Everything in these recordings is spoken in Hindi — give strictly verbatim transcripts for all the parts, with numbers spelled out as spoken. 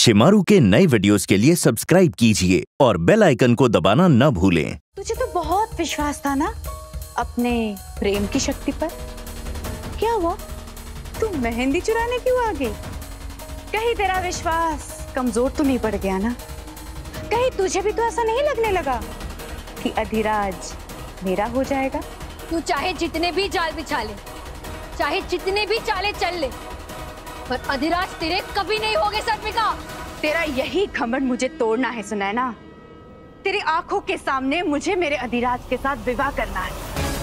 शिमारू के नए वीडियोस के लिए सब्सक्राइब कीजिए और बेल आइकन को दबाना न भूलें। तुझे तो बहुत विश्वास था ना अपने प्रेम की शक्ति पर। क्या हुआ, तू मेहंदी चुराने क्यों आ गई? कहीं तेरा विश्वास कमजोर तो नहीं पड़ गया ना? कहीं तुझे भी तो ऐसा नहीं लगने लगा कि अधिराज मेरा हो जाएगा? तू चाहे जितने भी जाल बिछा ले, चाहे जितने भी चाले चल ले, पर अधिराज तेरे कभी नहीं होगे सर्पिका। तेरा यही घमंड मुझे तोड़ना है सुनैना। तेरी आंखों के सामने मुझे मेरे अधिराज के साथ विवाह करना है।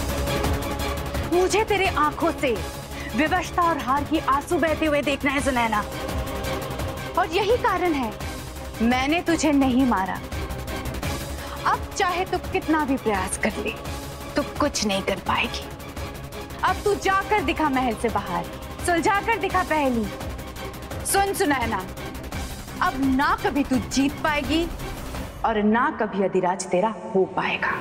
मुझे तेरे आंखों से विवशता और हार की आंसू बहते हुए देखना है सुनैना। और यही कारण है मैंने तुझे नहीं मारा। अब चाहे तू कितना भी प्रयास कर ले, तू कुछ नहीं कर पाएगी। अब तू जाकर दिखा महल से बाहर, सुलझा कर दिखा पहेली। सुन सुनैना, अब ना कभी तू जीत पाएगी और ना कभी अधिराज तेरा हो पाएगा।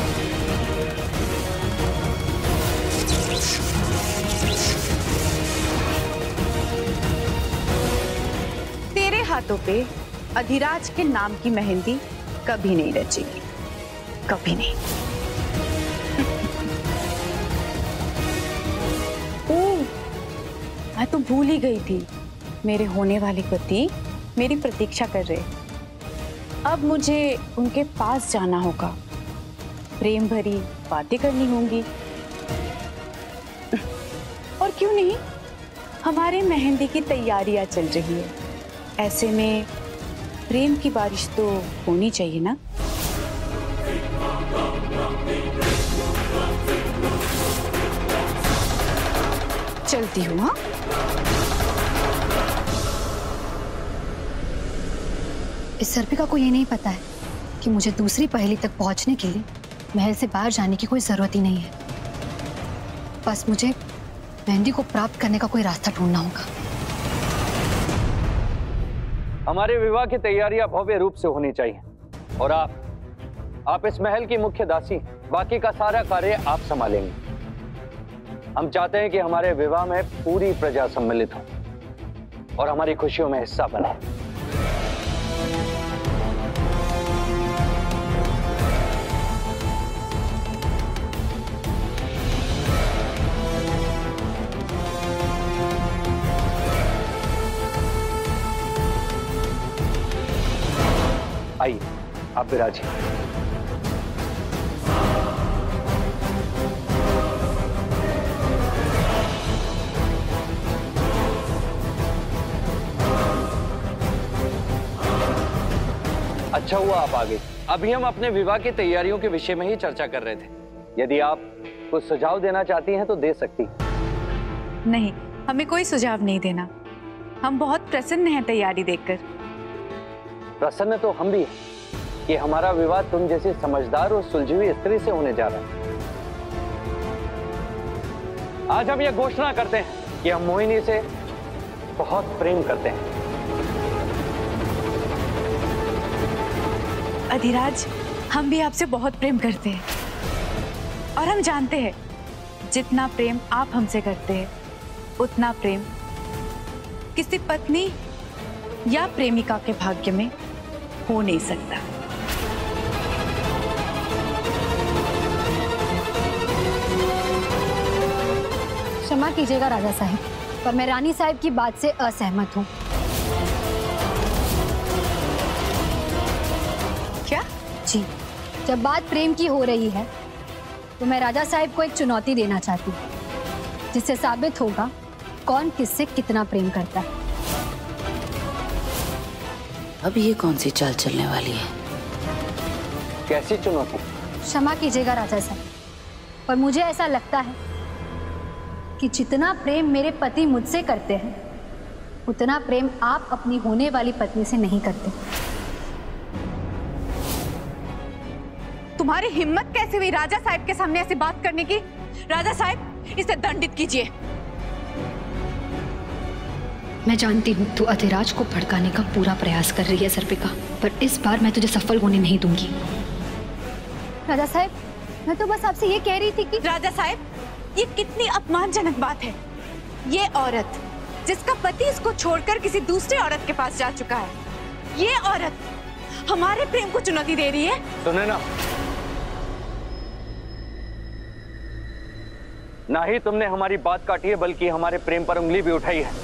तेरे हाथों पे अधिराज के नाम की मेहंदी कभी नहीं रचेगी, कभी नहीं। ओह, मैं तो भूल ही गई थी, मेरे होने वाले पति मेरी प्रतीक्षा कर रहे। अब मुझे उनके पास जाना होगा, प्रेम भरी बातें करनी होंगी। और क्यों नहीं, हमारे मेहंदी की तैयारियां चल रही है, ऐसे में प्रेम की बारिश तो होनी चाहिए ना। चलती हूँ। हाँ, इस सर्पिका को ये नहीं पता है कि मुझे दूसरी पहेली तक पहुंचने के लिए महल से बाहर जाने की कोई जरूरत ही नहीं है। बस मुझे मेहंदी को प्राप्त करने का कोई रास्ता ढूंढना होगा। हमारे विवाह की तैयारियां भव्य रूप से होनी चाहिए और आप आप इस महल की मुख्य दासी, बाकी का सारा कार्य आप संभालेंगे। हम चाहते हैं कि हमारे विवाह में पूरी प्रजा सम्मिलित हो और हमारी खुशियों में हिस्सा बने। आइए, आप विराजिए। अच्छा हुआ आप आ गए। अभी हम अपने विवाह की तैयारियों के विषय में ही चर्चा कर रहे थे। यदि आप कुछ सुझाव देना चाहती हैं तो दे सकती। नहीं, हमें कोई सुझाव नहीं देना। हम बहुत प्रसन्न हैं तैयारी देखकर। प्रसन्न तो हम भी हैं कि हमारा विवाह तुम जैसी समझदार और सुलझी हुई स्त्री से होने जा रहा है। आज हम यह घोषणा करते हैं कि हम मोहिनी से बहुत प्रेम करते हैं। अधिराज, हम भी आपसे बहुत प्रेम करते हैं और हम जानते हैं जितना प्रेम आप हमसे करते हैं उतना प्रेम किसी पत्नी या प्रेमिका के भाग्य में हो नहीं सकता। क्षमा कीजिएगा राजा साहब, पर मैं रानी साहब की बात से असहमत हूँ। क्या? जी, जब बात प्रेम की हो रही है तो मैं राजा साहब को एक चुनौती देना चाहती हूँ, जिससे साबित होगा कौन किससे कितना प्रेम करता है। अब ये कौन सी चाल चलने वाली है? कैसी चुनौती? क्षमा कीजिएगा राजा साहब, पर मुझे ऐसा लगता है कि जितना प्रेम मेरे पति मुझसे करते हैं उतना प्रेम आप अपनी होने वाली पत्नी से नहीं करते। तुम्हारी हिम्मत कैसे हुई राजा साहब के सामने ऐसी बात करने की? राजा साहब, इसे दंडित कीजिए। मैं जानती हूँ तू अधिराज को भड़काने का पूरा प्रयास कर रही है सर्पिका, पर इस बार मैं तुझे सफल होने नहीं दूंगी। राजा साहब, मैं तो बस आपसे ये कह रही थी कि राजा साहब, ये कितनी अपमानजनक बात है। ये औरत जिसका पति इसको छोड़कर किसी दूसरी औरत के पास जा चुका है, ये औरत हमारे प्रेम को चुनौती दे रही है। सुने ना, ना ही तुमने हमारी बात काटी है बल्कि हमारे प्रेम पर उंगली भी उठाई है।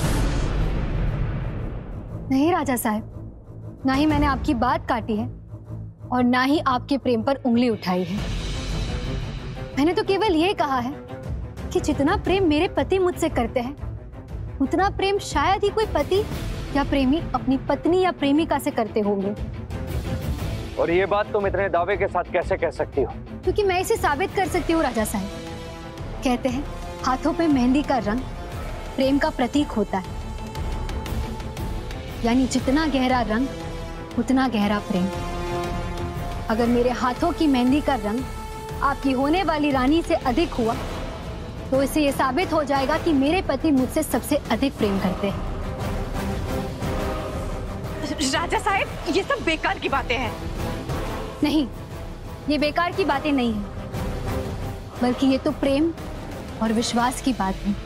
नहीं राजा साहब, ना ही मैंने आपकी बात काटी है और ना ही आपके प्रेम पर उंगली उठाई है। मैंने तो केवल ये कहा है कि जितना प्रेम मेरे पति मुझसे करते हैं उतना प्रेम शायद ही कोई पति या प्रेमी अपनी पत्नी या प्रेमिका से करते होंगे। और ये बात तुम इतने दावे के साथ कैसे कह सकती हो? क्योंकि मैं इसे साबित कर सकती हूँ राजा साहब। कहते हैं हाथों पे मेहंदी का रंग प्रेम का प्रतीक होता है, यानी जितना गहरा रंग उतना गहरा प्रेम। अगर मेरे हाथों की मेहंदी का रंग आपकी होने वाली रानी से अधिक हुआ तो इससे यह साबित हो जाएगा कि मेरे पति मुझसे सबसे अधिक प्रेम करते हैं। राजा साहब, ये सब बेकार की बातें हैं। नहीं, ये बेकार की बातें नहीं हैं, बल्कि ये तो प्रेम और विश्वास की बात है।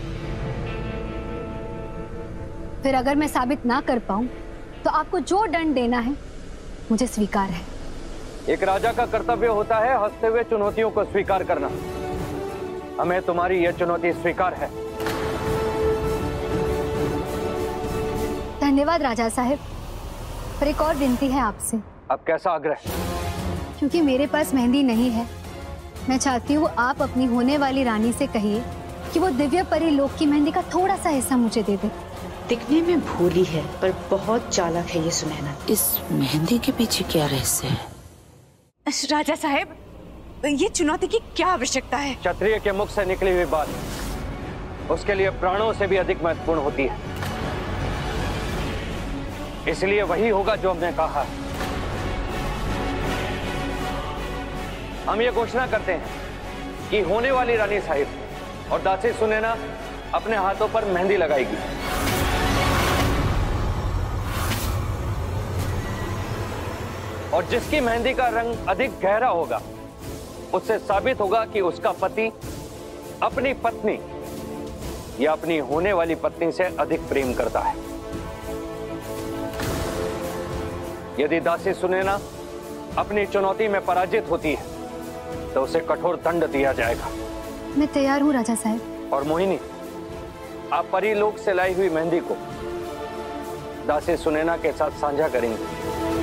फिर अगर मैं साबित ना कर पाऊं तो आपको जो दंड देना है मुझे स्वीकार है। एक राजा का कर्तव्य होता है हंसते हुए चुनौतियों को स्वीकार करना। हमें तुम्हारी यह चुनौती स्वीकार है। धन्यवाद राजा साहब, पर एक और विनती है आपसे। अब कैसा आग्रह? क्योंकि मेरे पास मेहंदी नहीं है, मैं चाहती हूँ आप अपनी होने वाली रानी से कहिए कि वो दिव्य परी लोक की मेहंदी का थोड़ा सा हिस्सा मुझे दे दे। दिखने में भोली है पर बहुत चालाक है ये सुनैना। इस मेहंदी के पीछे क्या रहस्य है? राजा साहब, ये चुनौती की क्या आवश्यकता है? क्षत्रिय के मुख से निकली हुई बात उसके लिए प्राणों से भी अधिक महत्वपूर्ण होती है। इसलिए वही होगा जो हमने कहा। हम ये घोषणा करते हैं कि होने वाली रानी साहिब और दासी सुनैना अपने हाथों पर मेहंदी लगाएगी। और जिसकी मेहंदी का रंग अधिक गहरा होगा उससे साबित होगा कि उसका पति अपनी पत्नी या अपनी होने वाली पत्नी से अधिक प्रेम करता है। यदि दासी सुनैना अपनी चुनौती में पराजित होती है तो उसे कठोर दंड दिया जाएगा। मैं तैयार हूँ राजा साहब। और मोहिनी, आप परीलोक से लाई हुई मेहंदी को दासी सुनैना के साथ साझा करेंगे।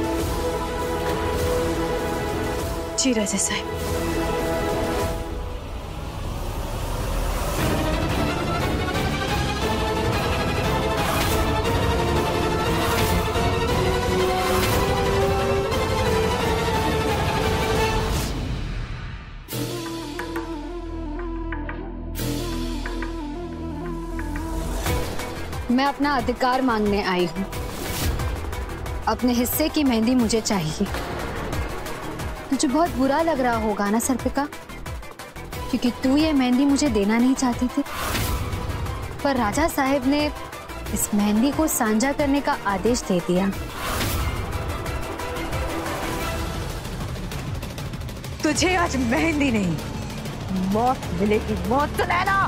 जी राजा साहब। मैं अपना अधिकार मांगने आई हूँ। अपने हिस्से की मेहंदी मुझे चाहिए। तुझे बहुत बुरा लग रहा होगा ना सर्पिका, क्योंकि तू ये मेहंदी मुझे देना नहीं चाहती थी, पर राजा साहब ने इस मेहंदी को साझा करने का आदेश दे दिया। तुझे आज मेहंदी नहीं, मौत मिलेगी। मौत सुनैना।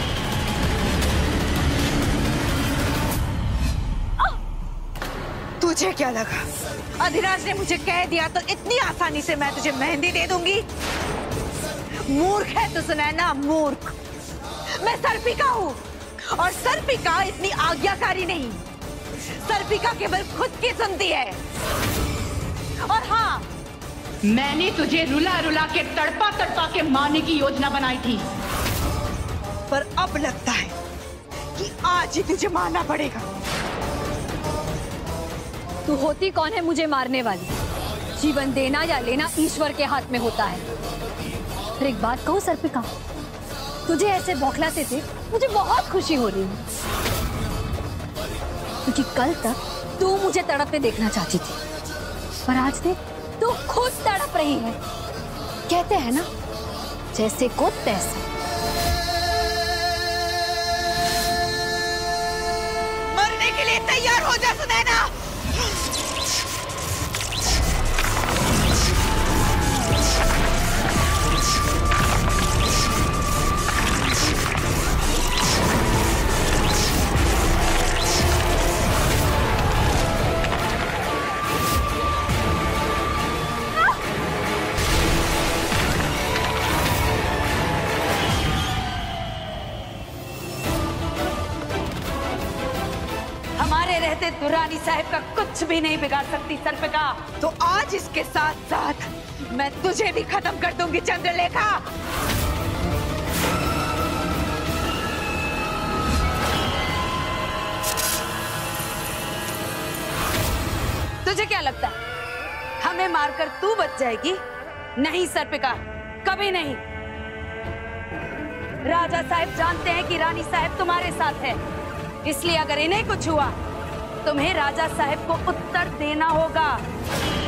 तुझे क्या लगा अधिराज ने मुझे कह दिया तो इतनी आसानी से मैं तुझे मेहंदी दे दूंगी? मूर्ख है तू सुनैना, मूर्ख। मैं सर्पिका हूँ और सर्पिका इतनी आज्ञाकारी नहीं। सर्पिका केवल खुद की सुनती है। और हाँ, मैंने तुझे रुला रुला के तड़पा तड़पा के मारने की योजना बनाई थी, पर अब लगता है कि आज ही तुझे मारना पड़ेगा। तू होती कौन है मुझे मारने वाली? जीवन देना या लेना ईश्वर के हाथ में होता है। फिर एक बात कहूँ सर्पिका, तुझे ऐसे बौखलाते थे मुझे बहुत खुशी हो रही है, क्योंकि कल तक तू मुझे तड़पते देखना चाहती थी, पर आज देख तू खुद तड़प रही है। कहते हैं ना, जैसे को तैसे। मरने के लिए तैयार हो जा सुनैना। हमारे रहते तो रानी साहब का कुछ भी नहीं बिगाड़ सकती सर्पिका। तो आज इसके साथ साथ मैं तुझे भी खत्म कर दूंगी चंद्रलेखा। तुझे क्या लगता है हमें मारकर तू बच जाएगी? नहीं सर्पिका, कभी नहीं। राजा साहब जानते हैं कि रानी साहब तुम्हारे साथ है, इसलिए अगर इन्हें कुछ हुआ तुम्हें राजा साहब को उत्तर देना होगा।